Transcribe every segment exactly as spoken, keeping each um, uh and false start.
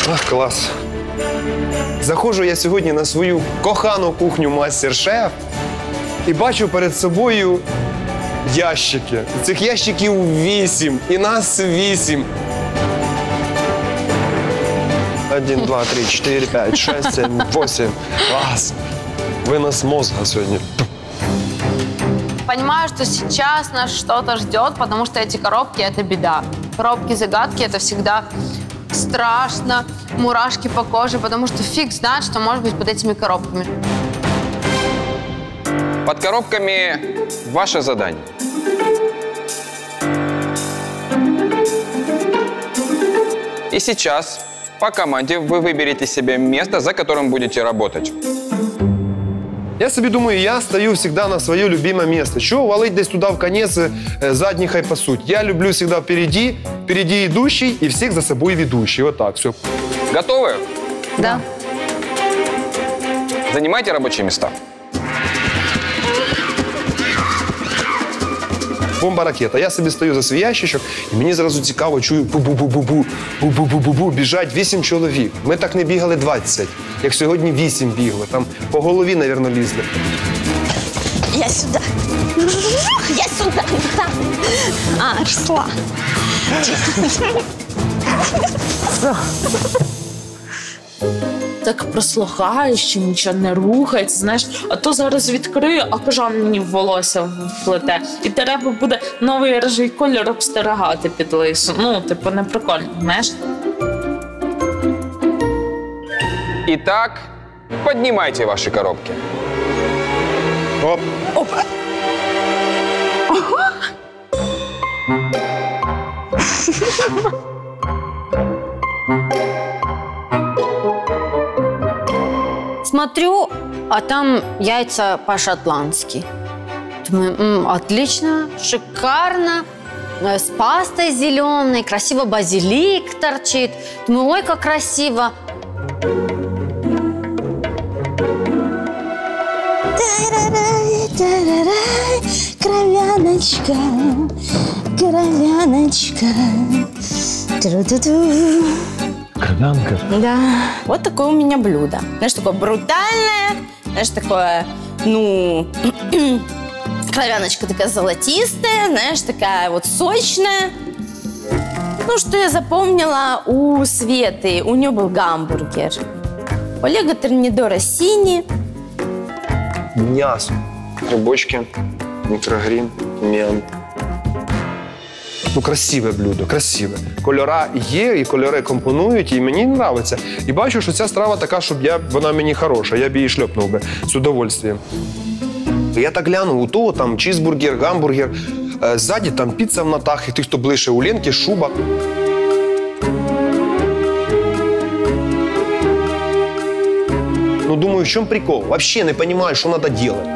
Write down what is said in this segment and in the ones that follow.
Ах, клас. Заходжу я сьогодні на свою кохану кухню «Мастер-шеф» і бачу перед собою ящики. Цих ящиків вісім, і нас вісім. Один, два, три, чотири, п'ять, шесть, сім, вісім. Клас. Вынос мозга сегодня. Понимаю, что сейчас нас что-то ждет, потому что эти коробки – это беда. Коробки-загадки – это всегда страшно, мурашки по коже, потому что фиг знает, что может быть под этими коробками. Под коробками ваше задание. И сейчас по команде вы выберете себе место, за которым будете работать. Я собі думаю, я стою всегда на своє любиме місце. Чого валить десь туди в конець, задні хай пасуть. Я люблю всегда впереди, впереди идущий и всех за собой ведущий. Вот так, все. Готовы? Да. Занимайте рабочие места. Бомба-ракета. Я собі стою за свій ящичок, і мені зразу цікаво, чую бу-бу-бу-бу-бу, бу-бу-бу-бу-бу, біжать вісім чоловік. Ми так не бігали двадцять, як сьогодні вісім бігли. Там по голові, мабуть, лізли. Я сюди. Я сюди. А, росла. Так прослухаєш, що нічого не рухається, знаєш, а то зараз відкрию, а кажан мені в волосся вплете. І треба буде новий рижий кольор обстерегати під лису. Ну, типу, не прикольно, знаєш? Итак, поднимайте ваши коробки. Оп. Оп. Ого. Смотрю, а там яйца по-шотландски. Думаю, м, отлично, шикарно, э, с пастой зеленой, красиво базилик торчит. Думаю, ой, как красиво. Кровяночка, кровяночка. Тру-ду-ду. Кровянка. Да. Вот такое у меня блюдо. Знаешь, такое брутальное, знаешь, такое, ну, кровяночка такая золотистая, знаешь, такая вот сочная. Ну, что я запомнила у Светы, у нее был гамбургер. У Олега Термидора синий. М'ясо. Грибочки, мікрогрін, тим'ян. Ну, красиве блюдо, красиве. Кольора є, і кольори компонують, і мені подобається. І бачу, що ця страва така, щоб я, вона мені хороша, я б її шльопнув би з удовольствием. Я так глянув, у того там чізбургер, гамбургер, е, ззаді там піца в натах, і тих, хто ближче, у Ленки шуба. Ну, думаю, в чому прикол? Вообще не розумію, що треба робити.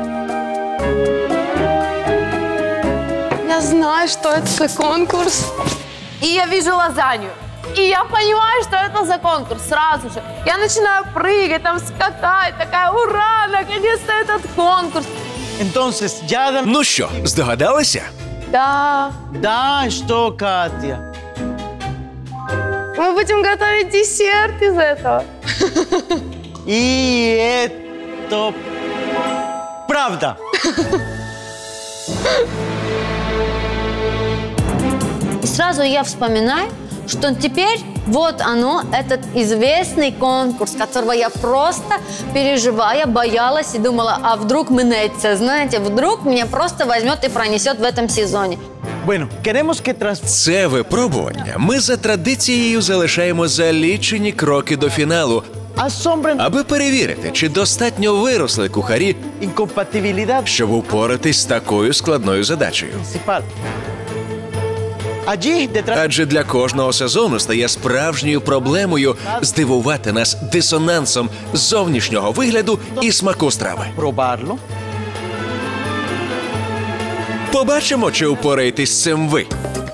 Я знаю, что это за конкурс. И я вижу лазанью. И я понимаю, что это за конкурс сразу же. Я начинаю прыгать, там скакать, такая, ура, наконец-то этот конкурс. Entonces, ya... Ну що, здогадалися? Да. Да, что, Катя? Мы будем готовить десерт из этого. И это... правда. И сразу я вспоминаю, что теперь вот оно, этот известный конкурс, которого я просто переживая, боялась и думала, а вдруг минется, знаете, вдруг меня просто возьмет и пронесет в этом сезоне. Bueno, queremos que tras... Це випробування ми за традицією залишаємо за лічені кроки до фіналу, Asombren... аби перевірити, чи достатньо виросли кухарі, Incompatibilidad щоб упоратись з такою складною задачею. principal. Allí, detrás... Адже для кожного сезону стає справжньою проблемою здивувати нас дисонансом зовнішнього вигляду і смаку страви. Probarlo. Побачимо, чи упораєтесь з цим ви.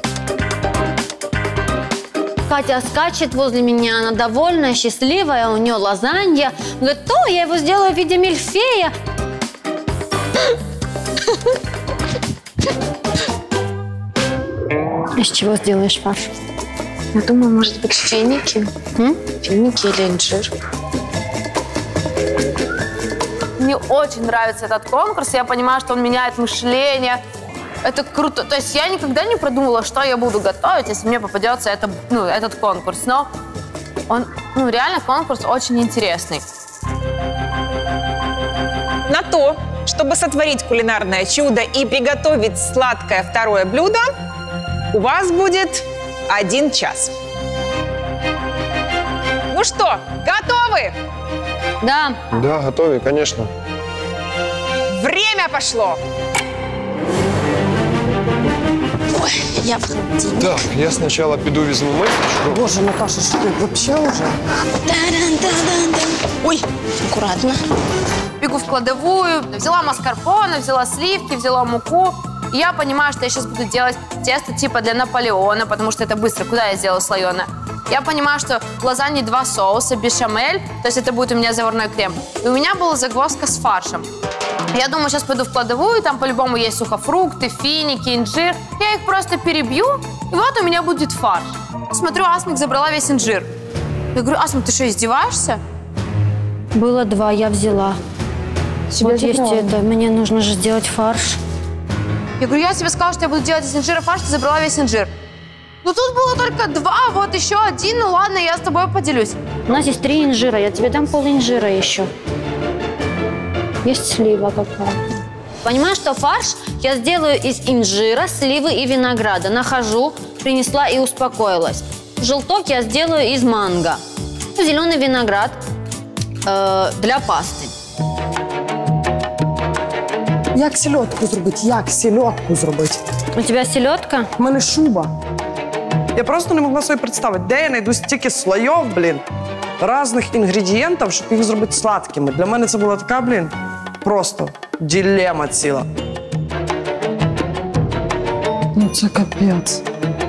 Катя скачет возле меня, она довольная, счастливая, у нее лазанья. Говорит, то я его сделаю в виде мильфея. Из чего сделаешь фарш? Я думаю, может быть, финики. М? Финики или инжир. Мне очень нравится этот конкурс. Я понимаю, что он меняет мышление. Это круто. То есть я никогда не продумывала, что я буду готовить, если мне попадется это, ну, этот конкурс. Но он, ну, реально конкурс очень интересный. На то, чтобы сотворить кулинарное чудо и приготовить сладкое второе блюдо, у вас будет один час. Ну что, готовы? Да. Да, готові, конечно. Время пошло! Ой, я в холодильник. Так, я спочатку піду візьму мисочку. Боже, Наташа, что ты вообще уже? Таран-таран-таран. Ой, аккуратно. Бегу в кладовую, взяла маскарпоне, взяла сливки, взяла муку. И я понимаю, что я сейчас буду делать тесто типа для Наполеона, потому что это быстро. Куда я сделаю слоеное? Я понимаю, что в лазанье два соуса, бешамель, то есть это будет у меня заварной крем. И у меня была загвоздка с фаршем. Я думаю, сейчас пойду в кладовую, там по-любому есть сухофрукты, финики, инжир. Я их просто перебью, и вот у меня будет фарш. Смотрю, Асмик забрала весь инжир. Я говорю, Асмик, ты что, издеваешься? Было два, я взяла. Тебя Вот есть забрала. это. Мне нужно же сделать фарш. Я говорю, я тебе сказала, что я буду делать из инжира фарш, ты забрала весь инжир. Ну тут было только два, вот еще один, ну ладно, я с тобой поделюсь. У нас есть три инжира. Я тебе дам пол инжира еще. Есть слива какая. Понимаешь, что фарш я сделаю из инжира, сливы и винограда. Нахожу, принесла и успокоилась. Желток я сделаю из манго. Зеленый виноград э, для пасты. Як сельодку зробити? Як сельодку зробити? У тебя селедка? У мене шуба. Я просто не могла собі представити, де я знайду стільки слоїв, блін, різних інгредієнтів, щоб їх зробити сладкими. Для мене це була така, блін, просто дилема ціла. Ну це капець.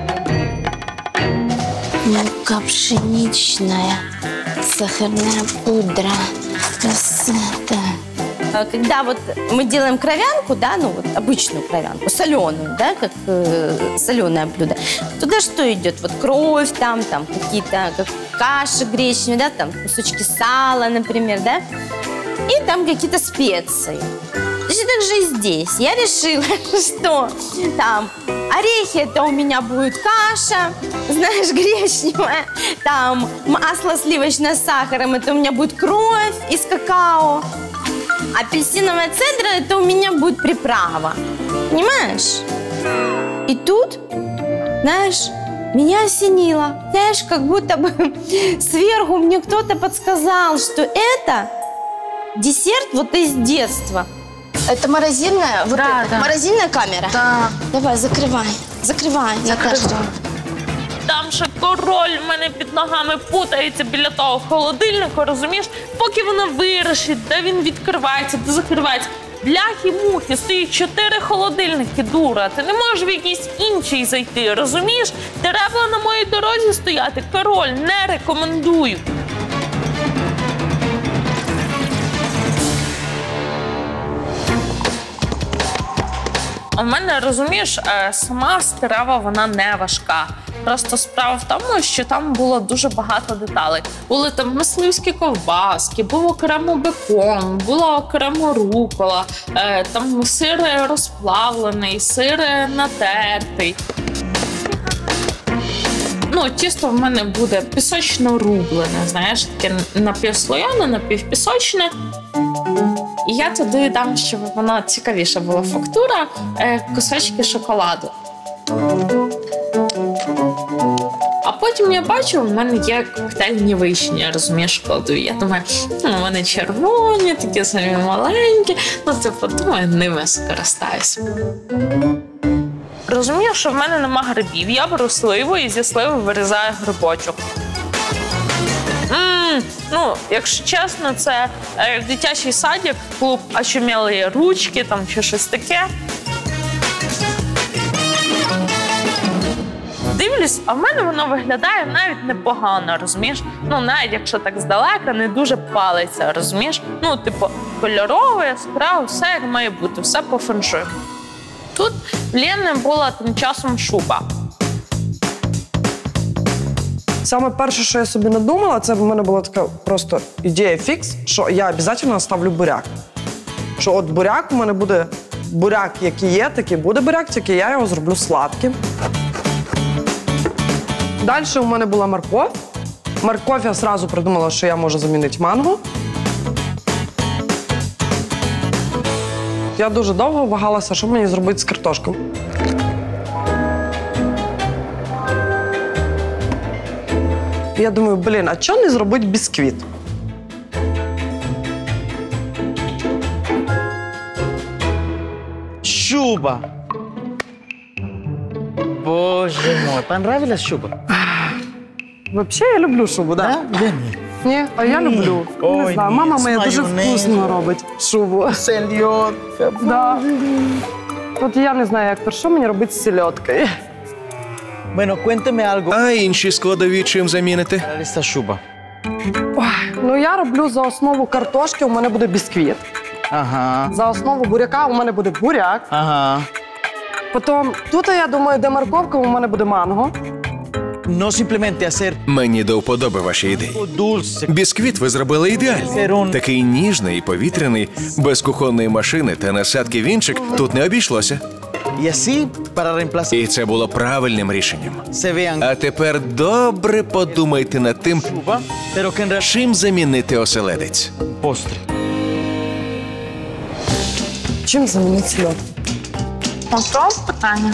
Мука пшеничная, сахарная пудра, кассета. Когда вот мы делаем кровянку, да, ну вот обычную кровянку, соленую, да, как э, соленое блюдо, туда что идет? Вот кровь, там, там какие-то как каши гречневые, да, там кусочки сала, например, да, и там какие-то специи. Точно так же и здесь. Я решила, что там орехи, это у меня будет каша, знаешь, гречневая. Там масло сливочное с сахаром, это у меня будет кровь из какао. Апельсиновая цедра, это у меня будет приправа. Понимаешь? И тут, знаешь, меня осенило. Знаешь, как будто бы сверху мне кто-то подсказал, что это десерт вот из детства. Это морозильная, вот Да, это, да. морозильная камера? Да. Давай, закрывай, закрывай, Наташа. Там ще король в мене під ногами путається біля того холодильника, розумієш? Поки воно вирішить, де він відкривається, де закривається. Бляхи-мухи, стоїть чотири холодильники, дура. Ти не можеш в якийсь інший зайти, розумієш? Треба на моїй дорозі стояти. Король, не рекомендую. У мене, розумієш, е, сама страва, вона не важка. Просто справа в тому, що там було дуже багато деталей. Були там мисливські ковбаски, був окремо бекон, була окремо рукола, е, там сир розплавлений, сир натертий. Ну, тісто в мене буде пісочно-рублене, знаєш, таке напівслоєне, напівпісочне. І я туди дам, щоб вона цікавіша була фактура, е, кусочки шоколаду. А потім я бачу, в мене є коктейльні вишні, я розумієш, кладу. Я думаю, ну, в мене червоні, такі самі маленькі, ну, типу, думаю, ними скористаюсь. Розумію, що в мене нема грибів, я беру сливу і зі сливи вирізаю грибочок. Ммм, ну, якщо чесно, це е, дитячий садик, клуб «Очумілі ручки», там чи щось таке. Дивлюсь, а в мене воно виглядає навіть непогано, розумієш? Ну, навіть якщо так здалека, не дуже палиться, розумієш? Ну, типу, кольорове, яскраве, все як має бути, все по феншую. Тут в Лєни була тим часом шуба. Саме перше, що я собі надумала, це в мене була така просто ідея фікс, що я обов'язково ставлю буряк. Що от буряк у мене буде, буряк, який є, такий буде буряк, тільки я його зроблю сладким. Далі у мене була морков. Морков я одразу придумала, що я можу замінити манго. Я дуже довго вагалася, що мені зробити з картошкою. Я думаю, блін, а чого не зробити бісквіт? Шуба. Боже мой, понравилась шуба? Взагалі, я люблю шубу, так. Да? Я ні. Ні, а я люблю. Ой, Не знаю, ні, мама з моя дуже майонезом. вкусно робить шубу. Сельодка. Да. От я не знаю, як то, що мені робити з сельодкою. Bueno, cuénteme algo. А інші складові чим замінити? Para esta шуба. Ой, ну я роблю за основу картошки, у мене буде бісквіт. Ага. За основу буряка у мене буде буряк. Ага. Потім тут, я думаю, де морковка, у мене буде манго. No simplemente hacer Мені до вподоби ваші ідеї. dulce. Бісквіт ви зробили ідеальний. Такий ніжний і повітряний, без кухонної машини та насадки вінчик тут не обійшлося. Y así, para reemplazar, І це було правильним рішенням. se vean А тепер добре подумайте над тим, шуба, pero que en realidad чим замінити оселедець. postre. Чим замінити сельодку? Ото питання.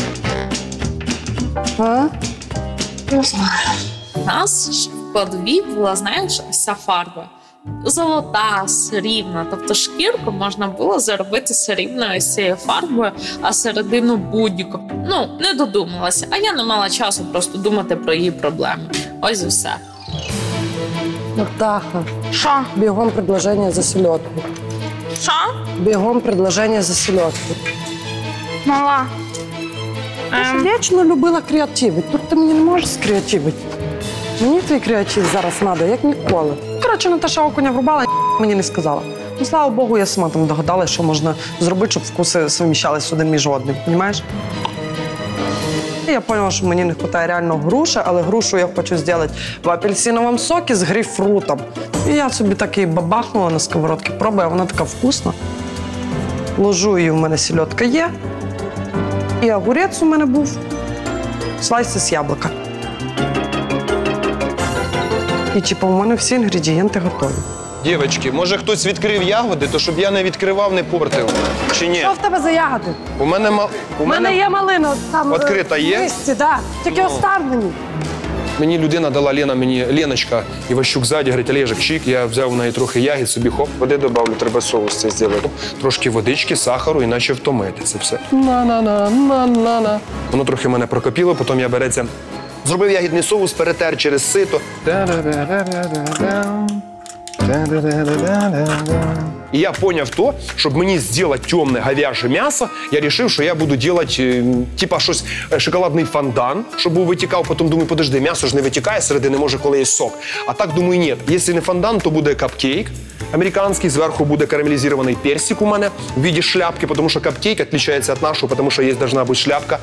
А? Не знаю. У нас ж в складовій була, знаєш, ось ця фарба. Золота, срібна. Тобто шкірку можна було заробити срібною ось цією фарбою, а середину будь-яку. Ну, не додумалася. А я не мала часу просто думати про її проблеми. Ось і все. Натаха, Що? бігом предложення за сельодку. Що? Бігом предложення за сельодку. Мала. Я ж вічно любила креативити. Тут ти мені не можеш скреативити. Мені твій креатив зараз треба, як ніколи. Коротше, Наташа окуня врубала, мені не сказала. Ну, слава Богу, я сама там догадалася, що можна зробити, щоб вкуси совміщались один між одним, розумієш? І я зрозуміла, що мені не вистачає реально груші, але грушу я хочу зробити в апельсиновому сокі з грейпфрутом. І я собі так її бабахнула на сковородці, пробую, вона така вкусна. Ложу її, у мене сельодка є. І огурець у мене був, слайси з яблука. І типу, у мене всі інгредієнти готові. Дівчатки, може хтось відкрив ягоди, то щоб я не відкривав, не портив. Чи ні? Що в тебе за ягоди? У мене мал... У мене є малина, там Відкрита є? в листі, да. Тільки оставлені. Мені людина дала, Лена, мені Леночка Іващук ззаді, говорить, Олежик, чик, я взяв у неї трохи ягід, собі хоп, води добавлю, треба соус це зробити. Трошки водички, сахару, іначе втомити це все. На-на-на, на-на-на. Воно трохи мене прокопіло, потім я береться, зробив ягідний соус, перетер через сито. І я поняв то, щоб мені зробити темне говяже м'ясо, я вирішив, що я буду робити, типа, щось, шоколадний фондан, щоб був витікав, потім думаю, подожди, м'ясо ж не витікає середини, може, коли є сок. А так, думаю, ні, якщо не фондан, то буде капкейк американський, зверху буде карамелізований персик у мене в виді шляпки, тому що капкейк відрізняється від нашого, тому що є должна бути шляпка.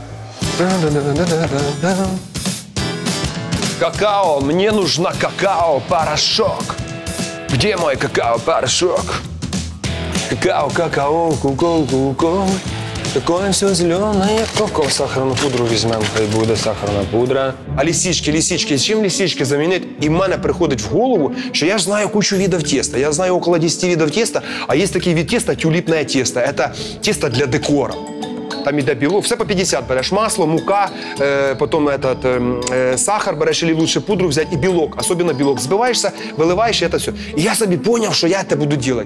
Какао, мне нужна какао-порошок. Где мой какао-порошок? Какао, какао, ку-ку, ку-ку. Такое все зеленое. Коко, сахарну пудру візьмемо, хай буде сахарна пудра. А лисички, лисички, чим лисички замінити? І в мене приходить в голову, що я ж знаю кучу видів теста. Я знаю около десяти видів теста, а є такий вид теста, тюліпне тесто. Це тесто для декора. Там іде білок, все по п'ятдесят береш. Масло, мука, е, потім этот, е, сахар береш, або лучше пудру взяти, і білок, особливо білок. Збиваєшся, виливаєш, і це все. І я собі зрозумів, що я це буду робити.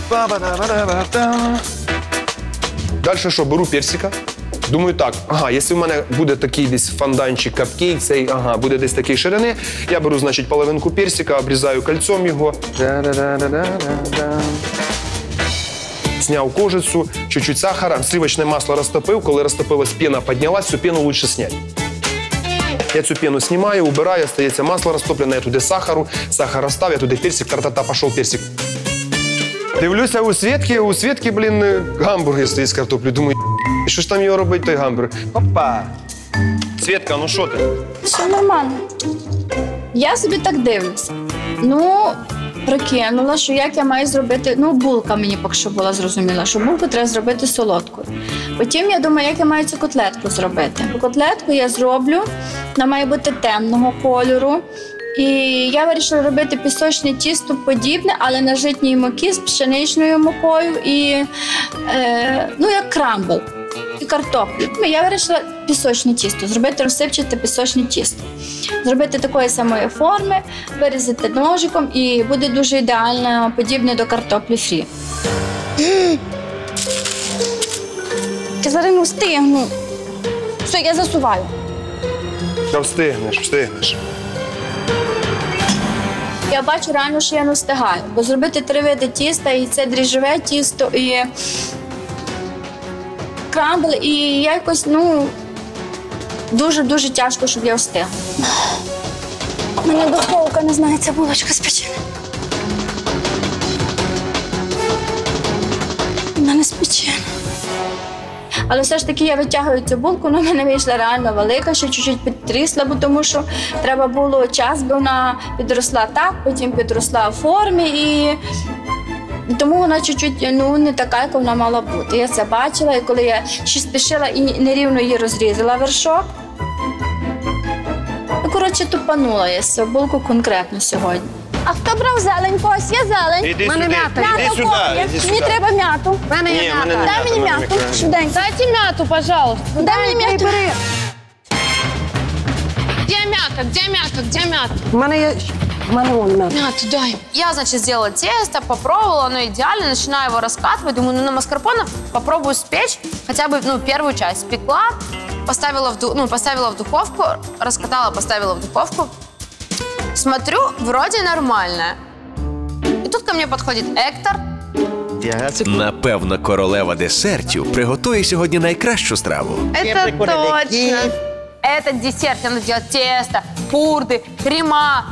Далі що, беру персика. Думаю так, ага, якщо в мене буде такий десь фонданчик, капкейк, цей, ага, буде десь такої ширини, я беру, значить, половинку персика, обрізаю кольцом його. Сняв кожицю, чуть-чуть сахара, сливочне масло розтопив, коли розтопилась пена, піднялась, цю пену лучше зняти. Я цю пену знімаю, убираю, остається масло розтоплене, я туди сахару, сахар розстав, я туди персик, тар-та-та, пішов персик. Дивлюся, у Свєтки, у Свєтки, блін, гамбургер стоїть з картоплею. Думаю, що ж там його робить, той гамбургер? Опа! Свєтка, ну що ти? Все нормально. Я собі так дивлюся. Ну, прикинула, що як я маю зробити, ну, булка мені поки що була зрозуміла, що булку треба зробити солодкою. Потім я думаю, як я маю цю котлетку зробити. Котлетку я зроблю, вона має бути темного кольору. І я вирішила робити пісочне тісто подібне, але на житній муці з пшеничною мукою і, е, ну, як крамбл, і картоплю. Я вирішила пісочне тісто, зробити розсипчате пісочне тісто. Зробити такої самої форми, вирізати ножиком і буде дуже ідеально, подібне до картоплі фрі. Я зараз не встигну. Все, я засуваю. Та встигнеш, встигнеш. Я бачу реально, що я не встигаю, бо зробити три види тіста, і це дріжджове тісто, і крамбл, і якось, ну, дуже-дуже тяжко, щоб я встигла. У мене духовка, не знаю, ця булочка спечена. У мене спечена. Але все ж таки я витягую цю булку, вона в мене вийшла реально велика, ще чуть-чуть підтрісла, бо тому що треба було час, бо вона підросла так, потім підросла в формі, і тому вона чуть-чуть, ну, не така, як вона мала бути. Я це бачила, і коли я ще спішила і нерівно її розрізала вершок, ну, коротше, тупанула я цю булку конкретно сьогодні. А хто брав зелень? Ось є зелень. Іди Мене сюди, м'ята. іди М'ята сюди, повні. іди сюди. Мені треба м'яту. Мене Ні, є мене м'ята. не Дай мені м'ята, м'яту. мене Швиденько. Дайте м'яту, пожалуйста. Дай мені м'яту. Где м'ята? Где м'ята? Где м'ята? У мене є... У мене вон м'ята. М'яту дай. Я, значит, сделала тесто, попробовала, оно идеально, начинаю его раскатывать. Думаю, ну на маскарпоне попробую спечь хотя бы, ну, первую часть. Спекла, поставила в, ду- ну, поставила в духовку, раскатала, поставила в духовку. Смотрю, вроде нормально. И тут ко мне подходит Эктор. Напевно, королева десертів приготує сьогодні найкращу страву. Это точно. Этот десерт, мне надо делать тесто, пурды, крема.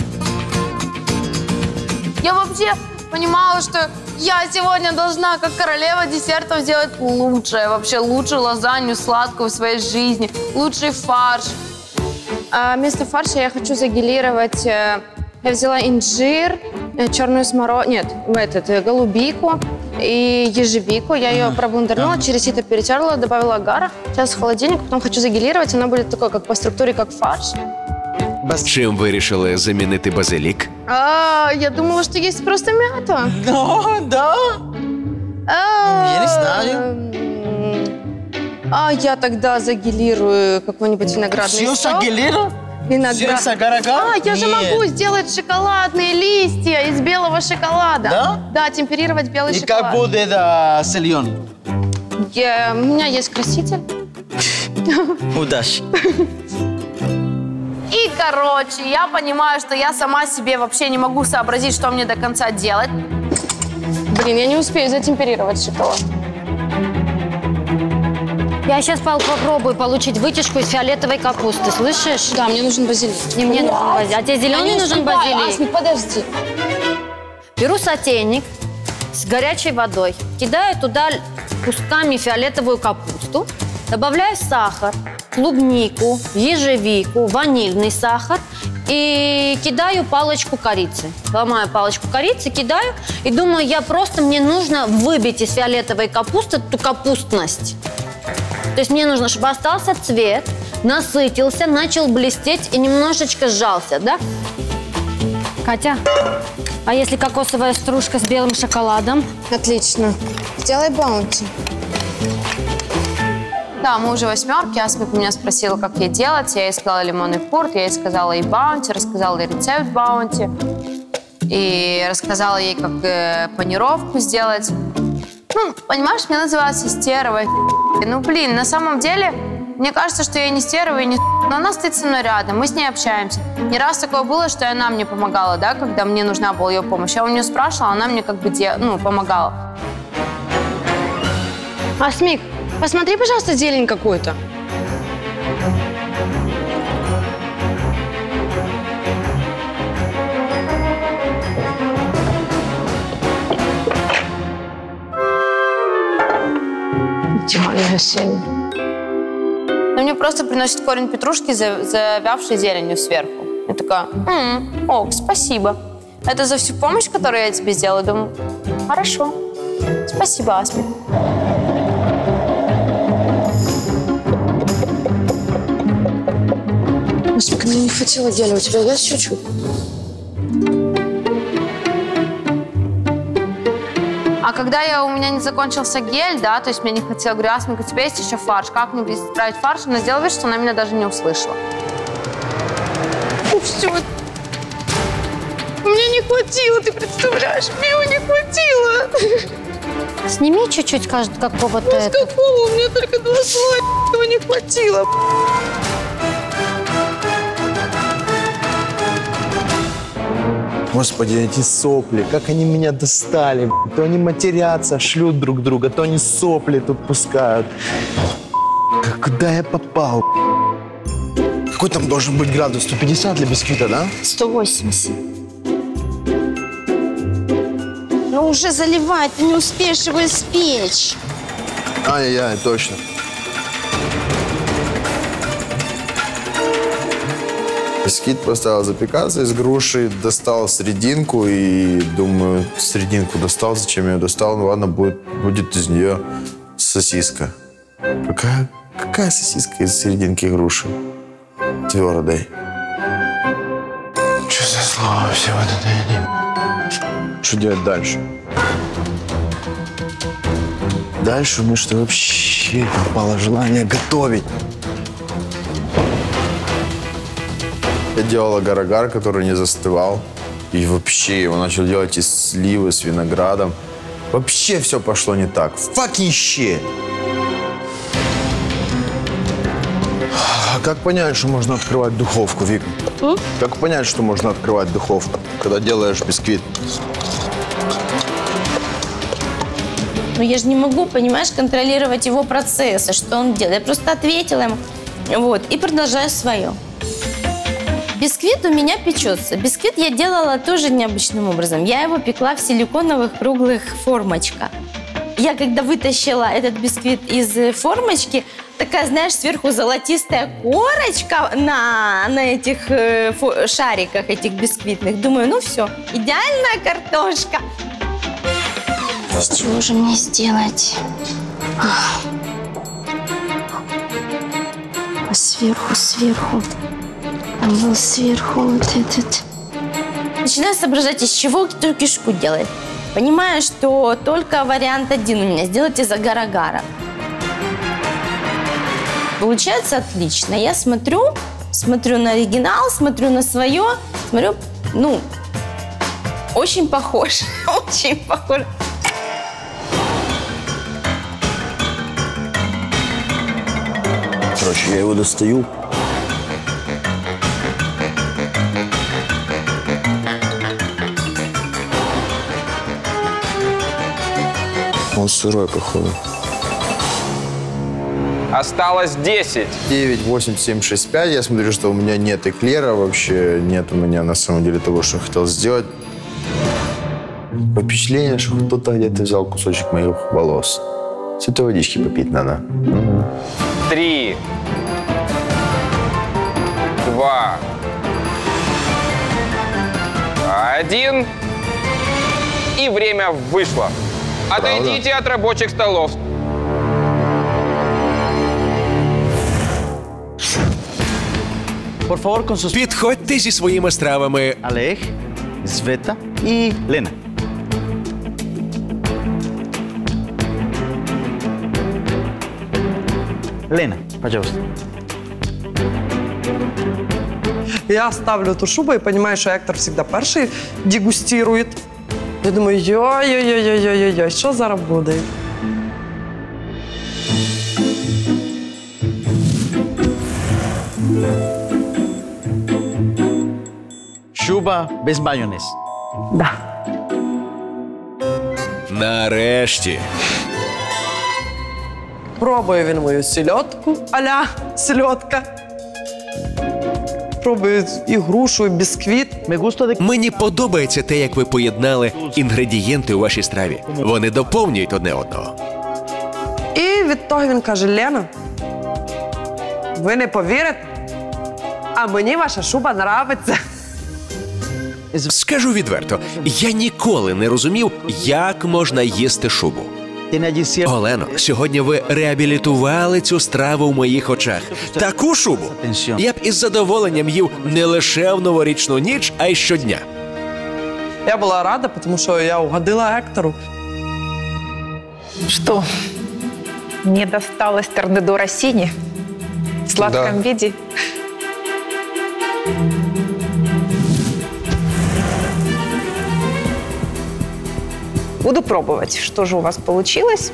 Я вообще понимала, что я сегодня должна, как королева десертов, сделать лучшее, вообще лучшую лазанью сладкую в своей жизни, лучший фарш. А вместо фарша я хочу загелировать. э, Я взяла инжир, э, черную смородину, нет, этот, э, голубику и ежевику. Я ее проблендернула, через сито перетерла, добавила агара. Сейчас в холодильник, потом хочу загелировать. Она будет такой, как по структуре, как фарш. Чим вирішили замінити базилік? А, я думала, что есть просто мята. No, да. А, Я не знаю. м, А я тогда загелирую какой-нибудь виноградный Все сок. сагелиро? Виноград. Все сагарага? А, я же Нет. могу сделать шоколадные листья из белого шоколада. Да? Да, темперировать белый И шоколад. как будет а, сельон? Я- у меня есть краситель. Удачи. И, короче, я понимаю, что я сама себе вообще не могу сообразить, что мне до конца делать. Блин, я не успею затемперировать шоколад. Я сейчас попробую получить вытяжку из фиолетовой капусты, слышишь? Да, мне нужен базилик. Не мне нужен базилик. А тебе зеленый нужен базилик? Асмик, подожди. Беру сотейник с горячей водой, кидаю туда кусками фиолетовую капусту, добавляю сахар, клубнику, ежевику, ванильный сахар и кидаю палочку корицы. Ломаю палочку корицы, кидаю и думаю, я просто, мне нужно выбить из фиолетовой капусты эту капустность. То есть мне нужно, чтобы остался цвет, насытился, начал блестеть и немножечко сжался, да? Катя, а если кокосовая стружка с белым шоколадом? Отлично. Сделай баунти. Да, мы уже восьмерки. Асмик меня спросила, как ей делать. Я ей сказала лимонный пурт, я ей сказала и баунти, рассказала ей рецепт баунти. И рассказала ей, как э, панировку сделать. Ну, понимаешь, мне называется стервой. Ну, блин, на самом деле, мне кажется, что я не стерва и не... Но она стоит со мной рядом, мы с ней общаемся. Не раз такое было, что и она мне помогала, да, когда мне нужна была ее помощь. Я у нее спрашивала, она мне как бы, де... ну, помогала. Асмик, посмотри, пожалуйста, зелень какую-то. Идеально сильно. Но мне просто приносит корень петрушки, за- завявшей зеленью сверху. Я такая, «М, ок, спасибо. Это за всю помощь, которую я тебе сделала?» Думаю, хорошо. Спасибо, Асмик. Асмик, мне не хватило геля. У тебя есть чуть-чуть? А когда я, у меня не закончился гель, да, то есть мне не хватило, говорю, Асмик, у тебя есть еще фарш, как-нибудь исправить фарш? Она сделала вид, что она меня даже не услышала. Ну все. Мне не хватило, ты представляешь? Мне не хватило. Сними чуть-чуть, кажется, какого-то... Ну, с какого? У меня только два слоя, этого не хватило. Господи, эти сопли, как они меня достали. То они матерятся, шлют друг друга, то они сопли тут пускают. Куда я попал? Какой там должен быть градус? сто пятьдесят для бисквита, да? сто восемьдесят. Ну уже заливай, ты не успеешь его испечь. Ай-яй, точно. Бисквит поставил запекаться из груши, достал серединку и думаю, серединку достал, зачем я ее достал? Ну ладно, будет, будет из нее сосиска. Какая, какая сосиска из серединки груши? Твердой. Что за слово все вот это? Что делать дальше? Дальше у меня что вообще пропало желание готовить. Я делал агар-агар, который не застывал. И вообще его начал делать из сливы с виноградом. Вообще все пошло не так. Fucking shit! Как понять, что можно открывать духовку, Вик? М? Как понять, что можно открывать духовку, когда делаешь бисквит? Ну я же не могу, понимаешь, контролировать его процессы, что он делает. Я просто ответила ему, вот, и продолжаю свое. Бисквит у меня печется. Бисквит я делала тоже необычным образом. Я его пекла в силиконовых круглых формочках. Я когда вытащила этот бисквит из формочки, такая, знаешь, сверху золотистая корочка на, на этих э, фо, шариках этих бисквитных. Думаю, ну все, идеальная картошка. Что же мне сделать? А сверху, сверху. Там был сверху вот этот. Начинаю соображать, из чего эту кишку делать. Понимаю, что только вариант один у меня. Сделать из агар-агара. Получается отлично. Я смотрю, смотрю на оригинал, смотрю на свое, смотрю, ну, очень похож, очень похож. Короче, я его достаю. Он сырой, походу. Осталось десять. девять, восемь, семь, шесть, пять. Я смотрю, что у меня нет эклера вообще. Нет у меня, на самом деле, того, что я хотел сделать. Впечатление, что кто-то где-то взял кусочек моих волос. Святой водички попить надо. Угу. Три. Два. Один. И время вышло. Отойдите от рабочих столов. Підходьте зі своїми стравами. Олег, Света і Лена. Лена, пожалуйста. Я ставлю эту шубу и понимаю, что Ектор всегда перший дегустирует. Я думаю, йой-йой-йой-йой-йой, що зараз буде? Шуба без майонез. Да. Нарешті. Пробує він мою сельодку, а-ля сельодка. Пробую і грушу, і бісквіт. Мені подобається те, як ви поєднали інгредієнти у вашій страві. Вони доповнюють одне одного. І від того він каже, Лена, ви не повірите, А мені ваша шуба нравиться. Скажу відверто, я ніколи не розумів, як можна їсти шубу. Олено, сьогодні ви реабілітували цю страву в моїх очах. Таку шубу я б із задоволенням їв не лише в новорічну ніч, а й щодня. Я була рада, тому що я угодила Гектору. Что, мне досталось торнадо Россини в сладком Да. виде? Буду пробовать, что же у вас получилось.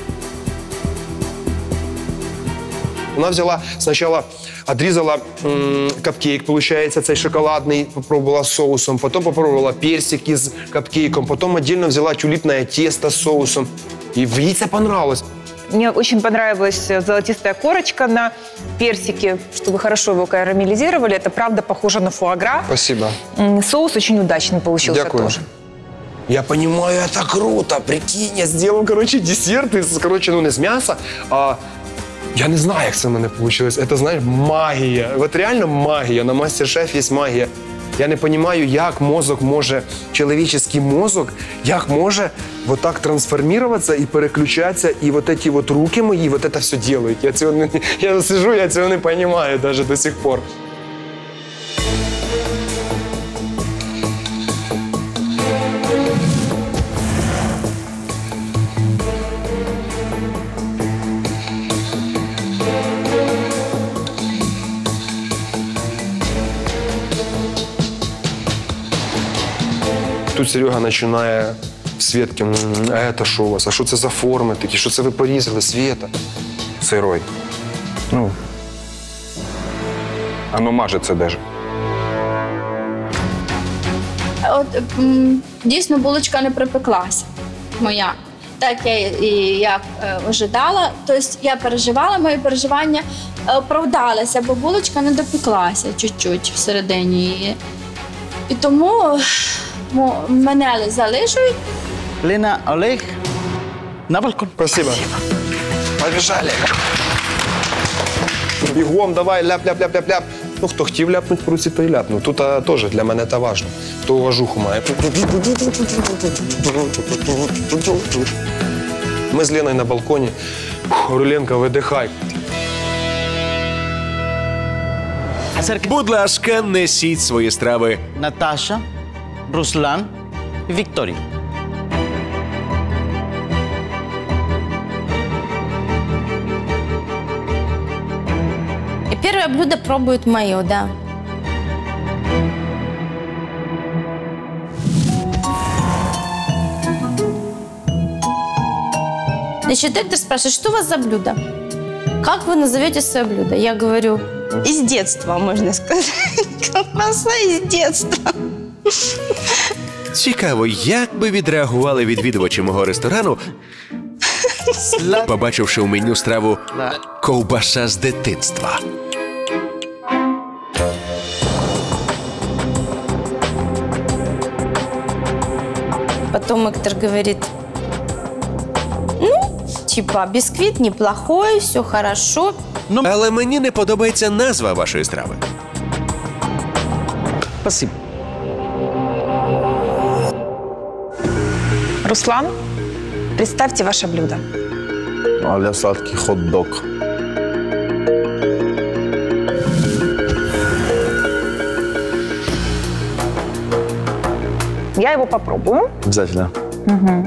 Вона взяла спочатку, отрізала м, капкейк, виходить, цей шоколадний, попробувала з соусом, потім попробувала персик із капкейком, потім віддільно взяла тюліпне тісто з соусом. І їй це понравилось. Мне очень понравилась золотистая корочка на персике, что вы хорошо его карамелизировали. Это правда похоже на фуагра. Спасибо. М, Соус очень удачный получился Дякую. тоже. Я понимаю, это круто. Прикинь, я сделал, короче, десерт из, короче, ну не з м'яса, а я не знаю, як це в мене вийшло. Это, знаєш, магія. От реально магія. На мастер-шеф є магія. Я не розумію, як мозок може, чоловічий мозок, як може вот так трансформуватися і переключатися, і вот эти вот руки мої вот это все делают. Я цього не, я сижу, я цього не розумію навіть до сих пор. Тут Серега починає Свєтки, «М, а це що у вас? А що це за форми такі? Що це ви порізали, Свєта? Сырой. Ну, оно мажется даже. От м, дійсно булочка не припеклася моя. Так я і як е, ожидала. Тобто я переживала, мої переживання е, оправдалися, бо булочка не допеклася чуть-чуть всередині її. І тому мо, мене залишують. Лена, Олег, на балкон. Спасибо. Побежали. Бігом, давай, ляп-ляп-ляп-ляп-ляп. Ну, хто хотів ляпнути в руці, то й ляпнув. Тут а, теж для мене це важливо. Хто уважуху має. Ми з Леною на балконі. Фух, Руленка, видихай. Будь ласка, несіть свої страви. Наташа, Руслан и Виктория. И первое блюдо пробуют мое, да. Значит, доктор спрашивает, что у вас за блюдо? Как вы назовете свое блюдо? Я говорю, из детства, можно сказать. Колбаса из детства. Цікаво, як би відреагували відвідувачі мого ресторану, побачивши в меню страву «ковбаса з дитинства». Потом доктор говорит, ну, типа, бисквит неплохой, все хорошо. Але мені не подобається назва вашої страви. Спасибо. Руслан, представьте ваше блюдо. А-ля сладкий хот-дог. Я его попробую. Обязательно. Угу.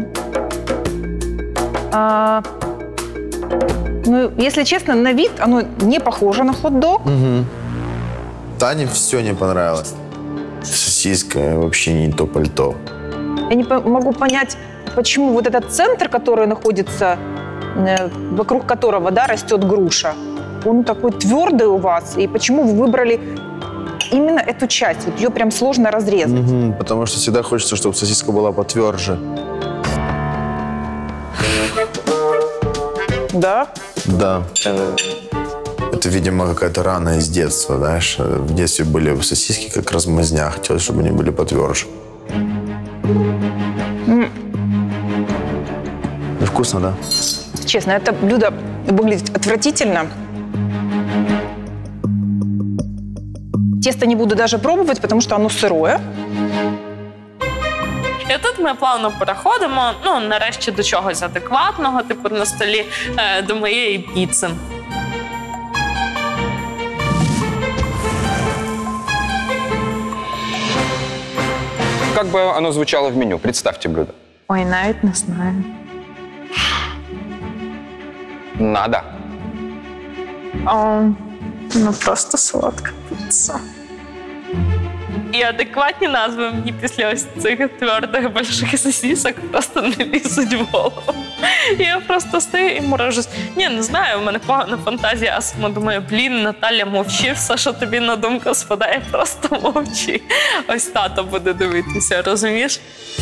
А, ну, если честно, на вид оно не похоже на хот-дог. Угу. Тане все не понравилось. Сосиска вообще не то пальто. Я не по- могу понять, почему вот этот центр, который находится, э, вокруг которого, да, растет груша, он такой твердый у вас, и почему вы выбрали именно эту часть? Вот ее прям сложно разрезать. Угу, потому что всегда хочется, чтобы сосиска была потверже. Да? Да. Это, видимо, какая-то рана из детства, знаешь. В детстве были сосиски как размазня, хотелось, чтобы они были потверже. М, Вкусно, да? Честно, это блюдо выглядит отвратительно. Тесто не буду даже пробовать, потому что оно сырое. І тут ми плавно переходимо, ну, нарешті до чогось адекватного, типу на столі, е, до моєї піци. Как бы оно звучало в меню? Представьте блюдо. Ой, навіть не знаю. Надо. О, ну просто солодка піца. І адекватні назви мені після ось цих твердих больших сосисок просто не лізуть в голову. І я просто стою і морожусь. Ні, не знаю, в мене погана фантазія, а сама думаю, блін, Наталя, мовчи, все, що тобі на думку спадає, просто мовчи. Ось тато буде дивитися, розумієш?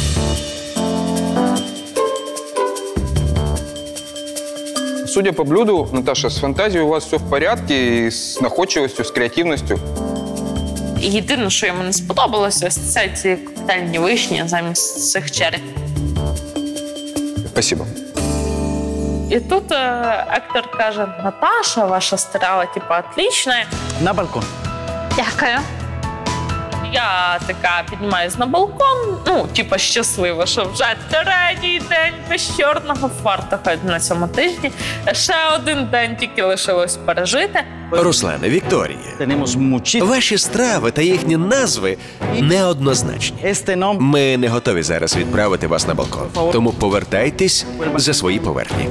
Судя по блюду, Наташа, с фантазией у вас все в порядке, и с находчивостью, с креативностью. Єдине, що йому не сподобалося, ось це ці коктейльні вишні замість цих черрі. Спасибо. І тут е, Ектор каже, Наташа, ваша страва, типа, отлична. На балкон. Дякую. Я така піднімаюсь на балкон, ну, типа, щаслива, що вже третій день без чорного фартуха на цьому тижні. Ще один день тільки лишилось пережити. Руслане, Вікторія, ваші страви та їхні назви неоднозначні. Ми не готові зараз відправити вас на балкон, тому повертайтесь за свої поверхні.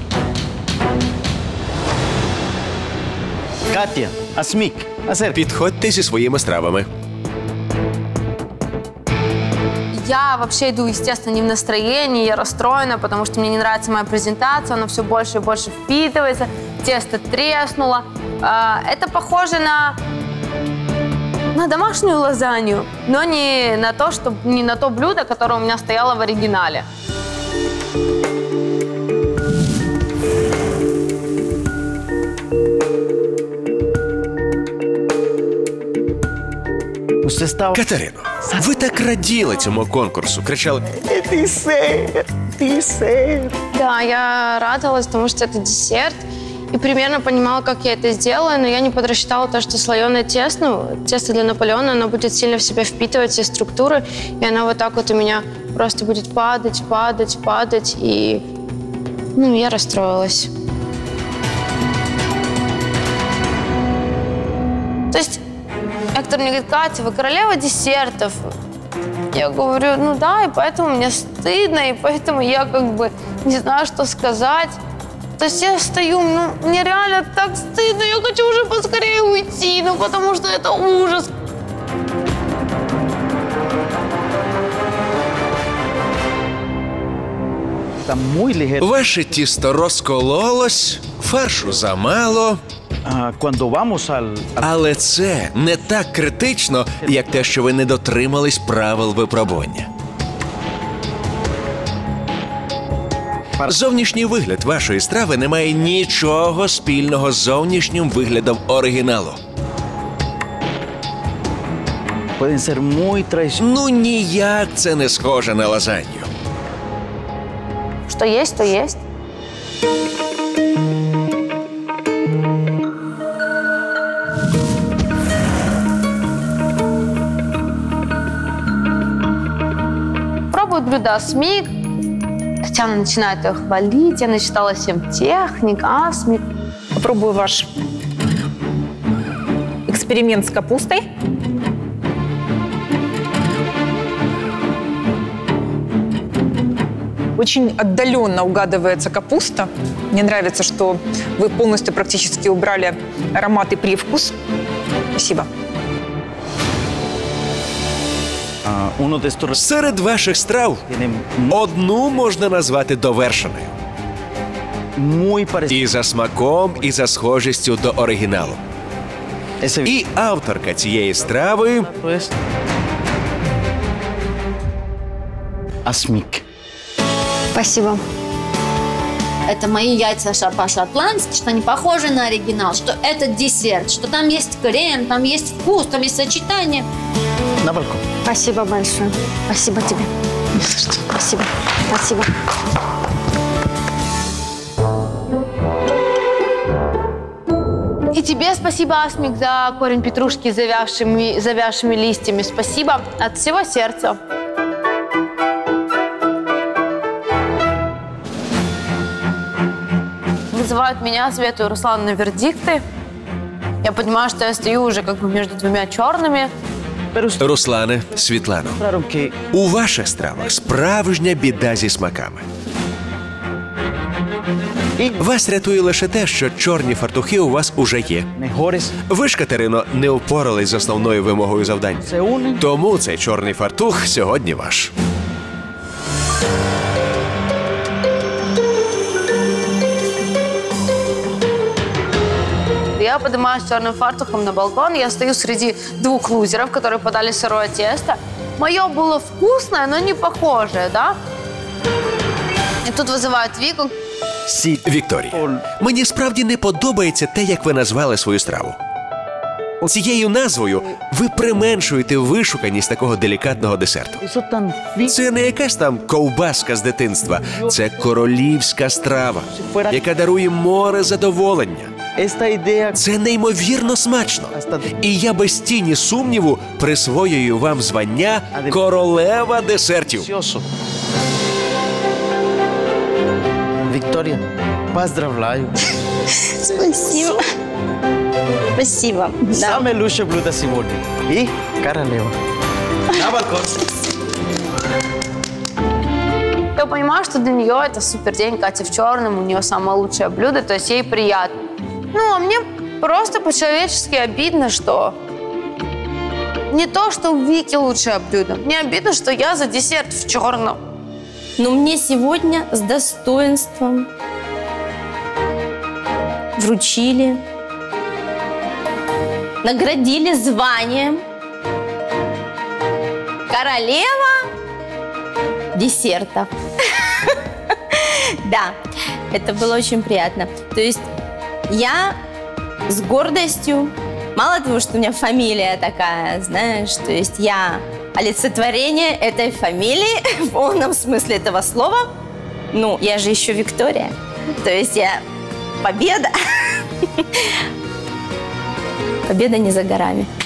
Катя, Асмік, Азер. Підходьте зі своїми стравами. Я вообще иду, естественно, не в настроении, я расстроена, потому что мне не нравится моя презентация, она все больше и больше впитывается, тесто треснуло. Это похоже на, на домашнюю лазанью, но не на, то, что, не на то блюдо, которое у меня стояло в оригинале. Катерино, ви так раділи цьому конкурсу, кричали Десерт, десерт. Да, я радовалась, потому что это десерт. И примерно понимала, как я это сделаю, но я не подрасчитала то, что слоеное тесто, ну, тесто для Наполеона, оно будет сильно в себя впитывать все структуры, и оно вот так вот у меня просто будет падать, падать, падать, и, ну, я расстроилась. То есть Ектор мне говорит, Катя, вы королева десертов. Я говорю, ну да, и поэтому мне стыдно, и поэтому я как бы не знаю, что сказать. То есть я стою, ну, мне реально так стыдно, я хочу уже поскорее уйти, ну, потому что это ужас. Ваше тісто розкололось, фаршу замало. Але це не так критично, як те, що ви не дотримались правил випробування. Зовнішній вигляд вашої страви не має нічого спільного з зовнішнім виглядом оригіналу. Ну ніяк це не схоже на лазанью. Что есть, то есть. Пробуют блюда Асмик. Татьяна начинает ее хвалить. Я начитала семь техник, Асмик. Попробую ваш эксперимент с капустой. Очень отдаленно угадывается капуста. Мне нравится, что вы полностью практически убрали аромат и привкус. Спасибо. Серед ваших страв одну можна назвати довершеною. І за смаком, і за схожістю до оригіналу. І авторка цієї страви Асмик. Спасибо. Это мои яйца Шапаша Атлантики, что они похожи на оригинал, что это десерт, что там есть крем, там есть вкус, там есть сочетание. На балкон. Спасибо большое. Спасибо тебе. Спасибо. Спасибо. И тебе спасибо, Асмик, за корень петрушки с завявшими, завявшими листьями. Спасибо от всего сердца. Вызывают меня, Свету и Руслана, на вердикты. Я понимаю, что я стою уже как бы между двумя черными. Руслане, Світлано, у ваших стравах справжня біда зі смаками. Вас рятує лише те, що чорні фартухи у вас уже є. Ви ж, Катерино, не впорались з основною вимогою завдання. Тому цей чорний фартух сьогодні ваш. Я поднимаюсь с черным фартухом на балкон. Я стою среди двух лузеров, которые подали сырое тесто. Мое было вкусное, но не похожее, да? И тут вызывают Вику. Вікторія, мені справді не подобається те, як ви назвали свою страву. Цією назвою ви применшуєте вишуканість такого делікатного десерту. Це не якась там ковбаска з дитинства. Це королівська страва, яка дарує море задоволення. Це неймовірно смачно. І я без тіні сумніву присвоюю вам звання королева десертів. Виктория, поздравляю. Спасибо. Спасибо. Самое лучшее блюдо сегодня. И королева. На балкон. Я понимаю, что для нее это супер день. Катя в черном, у нее самое лучшее блюдо, то есть ей приятно. Ну, а мне просто по-человечески обидно, что не то, что у Вики лучшее блюдо. Мне обидно, что я за десерт в черном. Но мне сегодня с достоинством вручили, наградили званием королева десертов. Да, это было очень приятно. То есть я с гордостью, мало того, что у меня фамилия такая, знаешь, то есть я олицетворение этой фамилии в полном смысле этого слова. Ну, я же еще Виктория. То есть я победа. Победа не за горами.